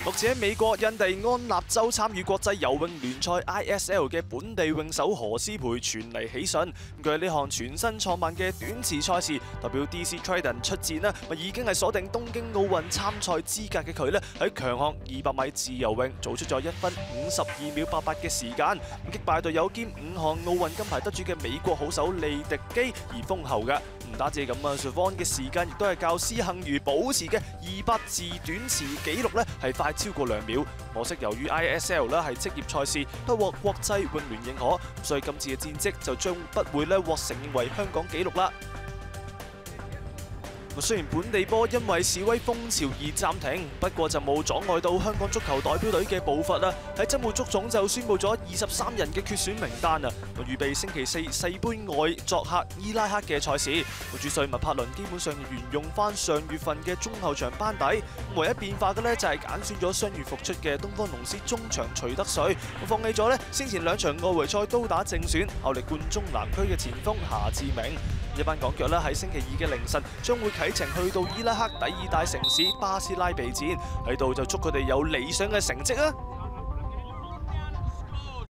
目前喺美國印第安納州參與國際游泳聯賽 ISL 嘅本地泳手何詩蓓傳嚟喜訊，佢喺呢項全新創辦嘅短池賽事代表 DC Trident 出戰啦，已經係鎖定東京奧運參賽資格嘅佢咧，喺強項200米自由泳做出咗1分52秒88嘅時間，擊敗隊友兼5項奧運金牌得主嘅美國好手利迪基而封后嘅。唔單止係咁啊 Suvon 嘅時間亦都係較施幸余保持嘅200自短池紀錄咧係快超過2秒。可惜由於 ISL 咧係職業賽事，都獲國際泳聯認可，所以今次嘅戰績就將不會咧獲承認為香港紀錄啦。雖然本地波因為示威風潮而暫停，不過就冇阻礙到香港足球代表隊嘅步伐啦。喺周末足總就宣布咗23人嘅決選名單啊，預備星期4世盃外作客伊拉克嘅賽事。主帥麥柏倫基本上沿用翻上月份嘅中後場班底，唯一變化嘅呢就係揀選咗傷愈復出嘅東方龍獅中場徐德瑞，放棄咗呢先前2場外圍賽都打正選效力冠忠南區嘅前鋒夏志明。一班港腳咧喺星期2嘅凌晨將會啟程去到伊拉克第2大城市巴斯拉備戰，喺度就祝佢哋有理想嘅成績啊！